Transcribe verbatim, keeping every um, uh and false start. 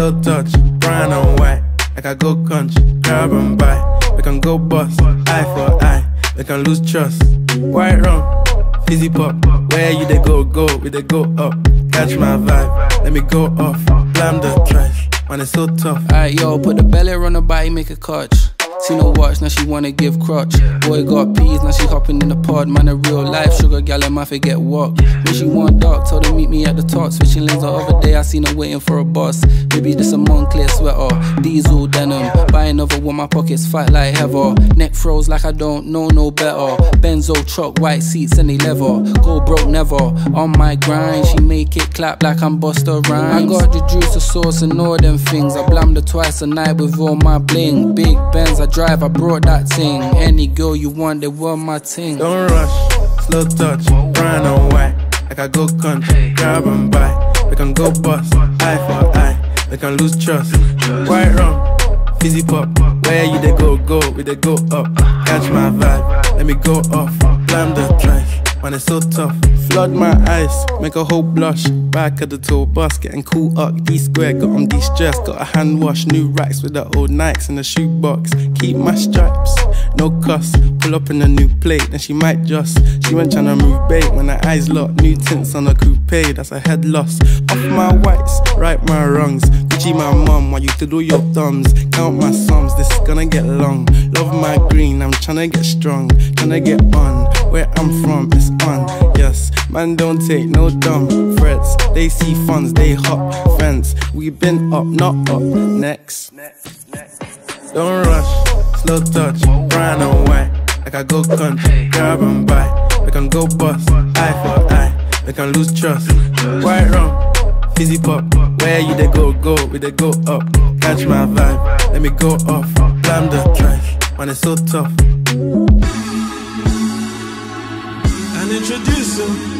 slow touch, brown and white. Like I go country, grab and buy. We can go bust, eye for eye. We can lose trust. White rum, fizzy pop. Where you they go, go, we they go up. Catch my vibe, let me go off. Blam the trash, man it's so tough. Alright yo, put the belly on the body, make a clutch. See no watch, now she wanna give crutch. Boy got peas, now she hopping in the pod. Man a real life sugar gal, I might forget what. When she want dark, told her meet me at the top. Switching lanes the other day, I seen her waiting for a bus. Maybe this a Moncler sweater, diesel denim. Buy another one, my pockets fight like heather. Neck froze like I don't know no better. Benzo truck, white seats and they leather. Go broke never, on my grind. She make it clap like I'm Busta Rhymes. I got the juice, the sauce and all them things. I blammed her twice a night with all my bling. Big Benz, I drive, I brought that thing. Any girl you want, they want my thing. Don't rush, slow touch, brown and white. Like I go country, grab and buy. We can go bust, eye for eye. We can lose trust. White rum, fizzy pop. Where you they go, go, we they go up. Catch my vibe, let me go off. Blam the trash, man it's so tough. Flood my eyes, make a whole blush. Back of the tour bus, getting cool up. D-square, got on de-stress. Got a hand wash, new racks with the old Nikes in the shoebox. Keep my stripes, no cuss. Pull up in a new plate, then she might just. She went tryna move bait when her eyes locked. New tints on a coupe, that's a head loss. Off my whites, right my wrongs. Gucci my mum, while you do your thumbs. Count my sums, this is gonna get long. Love my green, I'm tryna get strong. Tryna get on, where I'm from, it's on. Yes, man don't take no dumb threats. They see funds, they hop fence. We been up, not up, next. Don't rush, slow touch, brown and white. Like I go country, grab and buy. We can go bust, eye for eye. We can lose trust. White rum, fizzy pop. Where you they go, go, we they go up. Catch my vibe, let me go off. Blam the trash, man it's so tough. And introduce him.